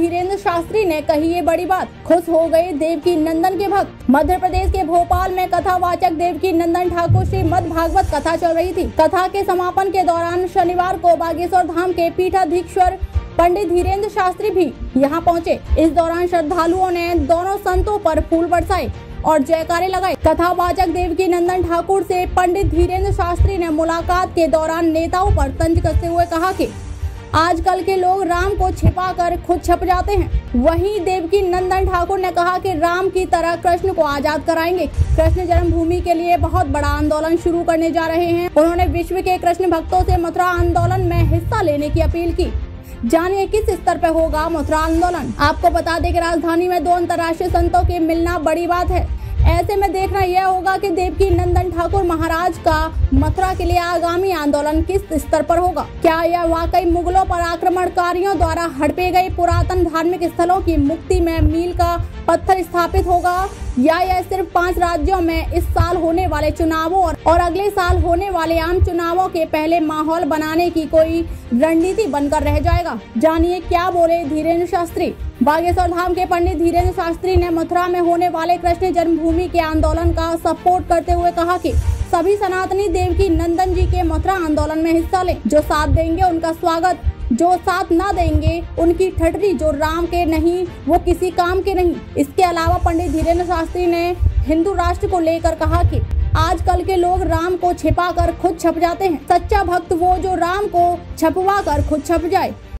धीरेन्द्र शास्त्री ने कही ये बड़ी बात, खुश हो गए देवकी नंदन के भक्त। मध्य प्रदेश के भोपाल में कथावाचक देवकी नंदन ठाकुर श्रीमद् भागवत कथा चल रही थी। कथा के समापन के दौरान शनिवार को बागेश्वर धाम के पीठाधीश्वर पंडित धीरेन्द्र शास्त्री भी यहाँ पहुँचे। इस दौरान श्रद्धालुओं ने दोनों संतों पर फूल बरसाए और जयकारे लगाए। कथावाचक देवकी नंदन ठाकुर से पंडित धीरेन्द्र शास्त्री ने मुलाकात के दौरान नेताओं पर तंज कसते हुए कहा कि आजकल के लोग राम को छिपाकर खुद छप जाते हैं। वहीं देवकी नंदन ठाकुर ने कहा कि राम की तरह कृष्ण को आजाद कराएंगे। कृष्ण जन्मभूमि के लिए बहुत बड़ा आंदोलन शुरू करने जा रहे हैं। उन्होंने विश्व के कृष्ण भक्तों से मथुरा आंदोलन में हिस्सा लेने की अपील की। जानिए किस स्तर पर होगा मथुरा आंदोलन। आपको बता दें कि राजधानी में 2 अंतर्राष्ट्रीय संतों के मिलना बड़ी बात है। ऐसे में देखना यह होगा कि देवकी नंदन ठाकुर महाराज का मथुरा के लिए आगामी आंदोलन किस स्तर पर होगा। क्या यह वाकई मुगलों पर आक्रमणकारियों द्वारा हड़पे गए पुरातन धार्मिक स्थलों की मुक्ति में मील का पत्थर स्थापित होगा, या यह सिर्फ 5 राज्यों में इस साल होने वाले चुनावों और अगले साल होने वाले आम चुनावों के पहले माहौल बनाने की कोई रणनीति बनकर रह जाएगा। जानिए क्या बोले धीरेन्द्र शास्त्री। बागेश्वर धाम के पंडित धीरेन्द्र शास्त्री ने मथुरा में होने वाले कृष्ण जन्मभूमि के आंदोलन का सपोर्ट करते हुए कहा कि सभी सनातनी देवकी नंदन जी के मथुरा आंदोलन में हिस्सा लें। जो साथ देंगे उनका स्वागत, जो साथ ना देंगे उनकी ठटरी। जो राम के नहीं वो किसी काम के नहीं। इसके अलावा पंडित धीरेन्द्र शास्त्री ने हिंदू राष्ट्र को लेकर कहा कि आजकल के लोग राम को छिपा कर खुद छप जाते हैं। सच्चा भक्त वो जो राम को छपवा कर खुद छप जाए।